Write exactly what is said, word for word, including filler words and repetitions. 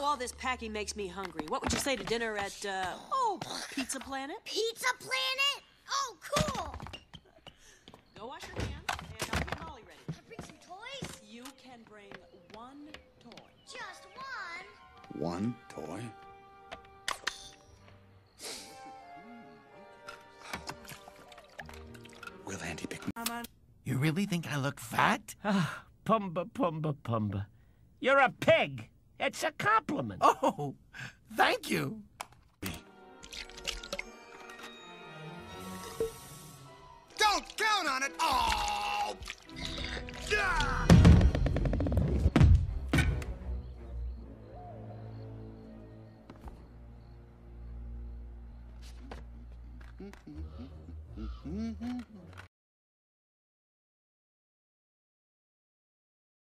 all this packing makes me hungry. What would you say to dinner at, uh, oh, Pizza Planet? Pizza Planet? Oh, cool! Go wash your hands, and I'll get Molly ready. Can I bring some toys? You can bring one toy. Just one? One toy? Will Andy pick me? You really think I look fat? Ah, Pumbaa, Pumbaa, Pumbaa. You're a pig. It's a compliment. Oh, thank you. Don't count on it! Oh! Yeah!